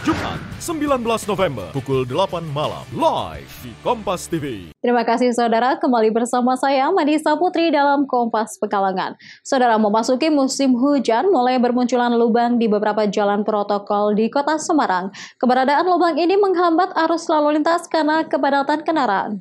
Jumat 19 November pukul 8 malam live di Kompas TV. Terima kasih saudara, kembali bersama saya Madisa Putri dalam Kompas Pekalongan. Saudara, memasuki musim hujan mulai bermunculan lubang di beberapa jalan protokol di Kota Semarang. Keberadaan lubang ini menghambat arus lalu lintas karena kepadatan kendaraan.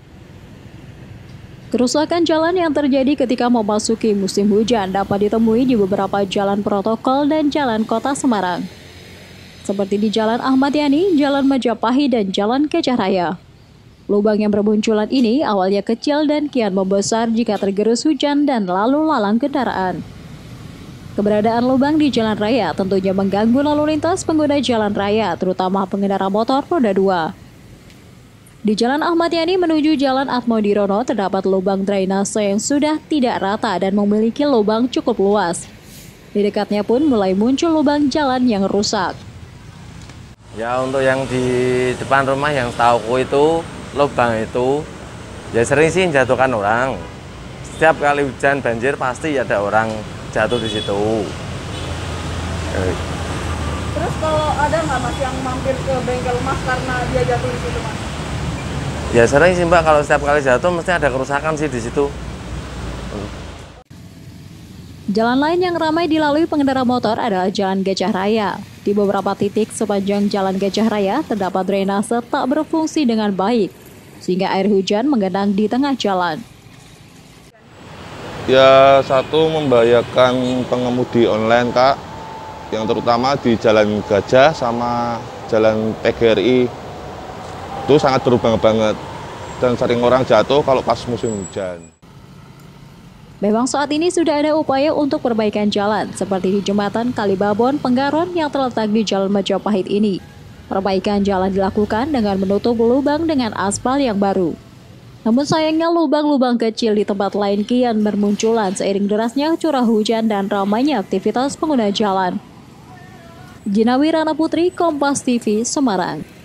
Kerusakan jalan yang terjadi ketika memasuki musim hujan dapat ditemui di beberapa jalan protokol dan jalan Kota Semarang, seperti di Jalan Ahmad Yani, Jalan Majapahit, dan Jalan Gajah Raya. Lubang yang bermunculan ini awalnya kecil dan kian membesar jika tergerus hujan dan lalu lalang kendaraan. Keberadaan lubang di jalan raya tentunya mengganggu lalu lintas pengguna jalan raya, terutama pengendara motor roda 2. Di Jalan Ahmad Yani menuju Jalan Atmodirono terdapat lubang drainase yang sudah tidak rata dan memiliki lubang cukup luas. Di dekatnya pun mulai muncul lubang jalan yang rusak. Ya, untuk yang di depan rumah yang setauku itu lubang itu ya sering sih menjatuhkan orang. Setiap kali hujan banjir pasti ada orang jatuh di situ. Terus kalau ada nggak mas yang mampir ke bengkel mas karena dia jatuh di situ mas? Ya sering sih mbak, kalau setiap kali jatuh mesti ada kerusakan sih di situ. Jalan lain yang ramai dilalui pengendara motor adalah Jalan Gajah Raya. Di beberapa titik sepanjang Jalan Gajah Raya terdapat drainase tak berfungsi dengan baik, sehingga air hujan menggenang di tengah jalan. Ya, satu membahayakan pengemudi online Kak, yang terutama di Jalan Gajah sama Jalan PGRI. Itu sangat berubah banget dan sering orang jatuh kalau pas musim hujan. Memang saat ini sudah ada upaya untuk perbaikan jalan, seperti di Jembatan Kalibabon Penggaron yang terletak di Jalan Majapahit ini. Perbaikan jalan dilakukan dengan menutup lubang dengan aspal yang baru. Namun sayangnya lubang-lubang kecil di tempat lain kian bermunculan seiring derasnya curah hujan dan ramainya aktivitas pengguna jalan. Jinawi Rana Putri, Kompas TV, Semarang.